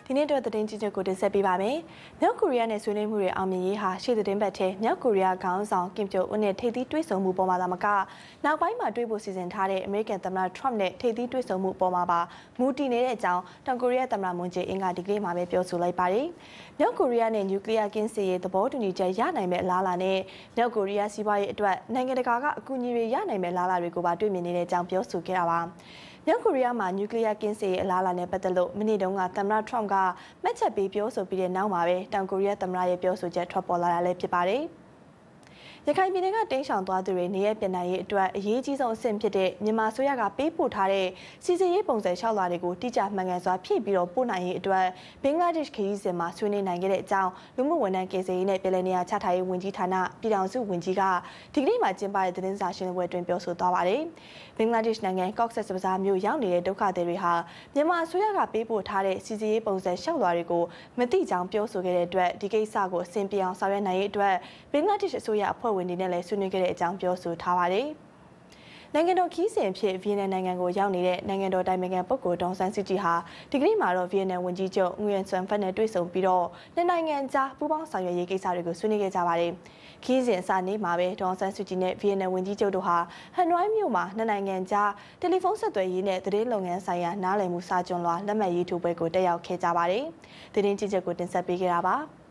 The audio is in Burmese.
ဒီနေ့တော့သတင်းကြီးချုပ်ကိုတင်ဆက်ပေးပါမယ်။မြောက်ကိုရီးယားနဲ့ဆွေးနွေးမှုတွေအောင်မြင်ရေးဟာရှေ့သတင်းပတ်ထဲမြောက်ကိုရီးယားခေါင်းဆောင်ကင်ဂျုံအွန်းနဲ့ထိပ်သီးတွေ့ဆုံမှုပေါ်မှာသာမကနောက်ပိုင်းမှာတွေ့ဖို့စီစဉ်ထားတဲ့အမေရိကန်သမ္မတထရမ့်နဲ့ထိပ်သီးတွေ့ဆုံမှုပေါ်မှာပါမူတည်နေတဲ့အကြောင်းတောင်ကိုရီးယားသမ္မတမွန်ဂျေအင်ကဒီကနေ့မှာပဲပြောဆိုလိုက်ပါတယ်။မြောက်ကိုရီးယားနဲ့နျူကလ িয়ার ကင်းစင်ရေးသဘောတူညီချက်ရနိုင်မဲ့အလားအလာနဲ့မြောက်ကိုရီးယားစီးပွားရေးအတွက်နိုင်ငံတကာကအကူအညီတွေရနိုင်မဲ့အလားအလာတွေကိုပါတွေ့မြင်နေတဲ့အကြောင်းပြောဆိုခဲ့တာပါ။မြောက်ကိုရီးယားမှာနျူကလ িয়ার ကင်းစင်ရေးအလားအလာနဲ့ပတ်သက်လို့မနေ့တုန်းကသမ္မတထရမ့်ကမှတ်ချက်ပေးပြောဆိုပြီးတဲ့နောက်မှာပဲတောင်ကိုရီးယားသမ္မတရဲ့ပြောဆိုချက်ထွက်ပေါ်လာတာလည်းဖြစ်ပါတယ်။ရခိုင်ပြည်နယ်ကတင်းရှောင်သွားသူတွေနေရပြည်နိုင်ရေးအတွက်အရေးကြီးဆုံးအဆင့်ဖြစ်တဲ့မြန်မာဆိုရကပေးပို့ထားတဲ့စီစီရေးပုံစံလျှောက်လွှာတွေကိုတိကျမှန်ကန်စွာဖြည့်ပြီးတော့ပို့နိုင်ရေးအတွက်ဘင်္ဂလားဒေ့ရှ်ခရီးစဉ်မှာဆွေးနွေးနိုင်ခဲ့တဲ့အကြောင်းလူမှုဝန်ထမ်းကယ်ဆယ်ရေးနဲ့ပြည်내နေရာချထားရေးဝန်ကြီးဌာနပြည်ထောင်စုဝန်ကြီးကဒီကနေ့မှကျင်းပတဲ့သတင်းစာရှင်းလင်းပွဲအတွင်းပြောဆိုသွားပါတယ်။ဘင်္ဂလားဒေ့ရှ်နိုင်ငံကော့ဆက်ဘဇာမြို့ရောက်နေတဲ့ဒုက္ခသည်တွေဟာမြန်မာဆိုရကပေးပို့ထားတဲ့စီစီရေးပုံစံလျှောက်လွှာတွေကိုမသိကြောင်းပြောဆိုခဲ့တဲ့အတွက်ဒီကိစ္စကိုအဆင်ပြေအောင်ဆောင်ရွက်နိုင်ရေးအတွက်ဘင်္ဂလားဒေ့ရှ်အစိုးရအဖွဲ့ဝင်တွေနဲ့လည်းဆွေးနွေးခဲ့တဲ့အကြောင်းပြောဆိုထားပါတယ်။နိုင်ငံတော်ခီးစဉ်ဖြစ်ဗီယက်နမ်နိုင်ငံကိုရောက်နေတဲ့နိုင်ငံတော်တိုင်ပင်ခံပုဂ္ဂိုလ်ဒေါ်ဆန်းစုကြည်ဟာဒီကနေ့မှာတော့ဗီယက်နမ်ဝန်ကြီးချုပ်ငွေဆွမ်ဖတ်နဲ့တွေ့ဆုံပြီးတော့နိုင်ငံကြားပူးပေါင်းဆောင်ရွက်ရေးကိစ္စတွေကိုဆွေးနွေးခဲ့ကြပါတယ်။ခီးစဉ်အစနေ့မှာပဲဒေါ်ဆန်းစုကြည်နဲ့ဗီယက်နမ်ဝန်ကြီးချုပ်တို့ဟာဟန်နွိုင်းမြို့မှာနိုင်ငံကြားတယ်လီဖုန်းဆက်သွယ်ရေးနဲ့သတင်းလုပ်ငန်းဆိုင်ရာနားလည်မှုစာချွန်လွှာလက်မှတ်ရေးထိုးပွဲကိုတက်ရောက်ခဲ့ကြပါတယ်။သတင်းကြည့်ချက်ကိုတင်ဆက်ပေးခဲ့တာပါ။